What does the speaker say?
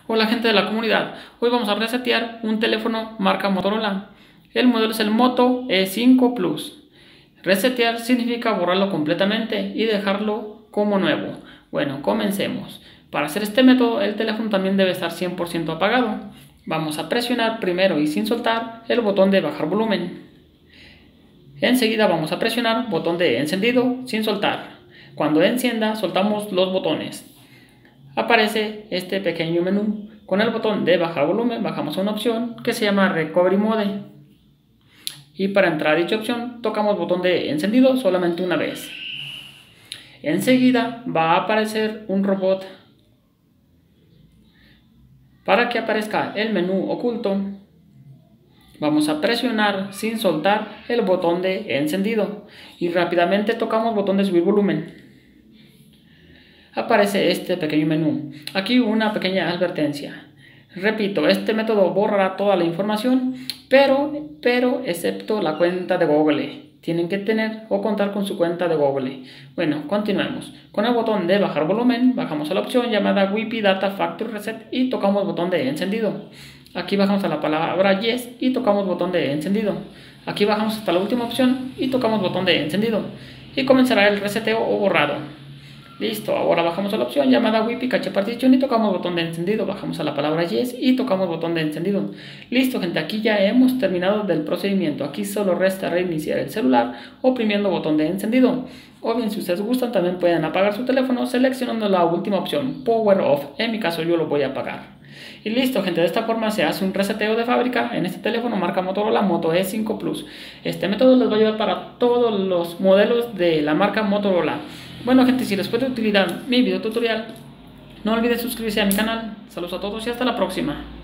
Hola gente de la comunidad, hoy vamos a resetear un teléfono marca Motorola. El modelo es el Moto E5 Plus. Resetear significa borrarlo completamente y dejarlo como nuevo. Bueno, comencemos. Para hacer este método el teléfono también debe estar 100% apagado. Vamos a presionar primero y sin soltar el botón de bajar volumen. Enseguida vamos a presionar botón de encendido sin soltar. Cuando encienda soltamos los botones. Aparece este pequeño menú. Con el botón de bajar volumen bajamos a una opción que se llama Recovery Mode. Y para entrar a dicha opción tocamos botón de encendido solamente una vez. Enseguida va a aparecer un robot. Para que aparezca el menú oculto, vamos a presionar sin soltar el botón de encendido y rápidamente tocamos botón de subir volumen. Aparece este pequeño menú. Aquí una pequeña advertencia. Repito, este método borrará toda la información, pero excepto la cuenta de Google. Tienen que tener o contar con su cuenta de Google. Bueno, continuemos. Con el botón de bajar volumen, bajamos a la opción llamada Wi-Fi Data Factory Reset y tocamos botón de encendido. Aquí bajamos a la palabra Yes y tocamos botón de encendido. Aquí bajamos hasta la última opción y tocamos botón de encendido. Y comenzará el reseteo o borrado. Listo, ahora bajamos a la opción llamada Wi-Fi Cache Partition y tocamos botón de encendido. Bajamos a la palabra Yes y tocamos botón de encendido. Listo, gente, aquí ya hemos terminado del procedimiento. Aquí solo resta reiniciar el celular oprimiendo botón de encendido. O bien, si ustedes gustan, también pueden apagar su teléfono seleccionando la última opción, Power Off. En mi caso, yo lo voy a apagar. Y listo, gente, de esta forma se hace un reseteo de fábrica en este teléfono marca Motorola Moto E5 Plus. Este método les va a ayudar para todos los modelos de la marca Motorola. Bueno, gente, si les fue de utilidad mi video tutorial, no olviden suscribirse a mi canal. Saludos a todos y hasta la próxima.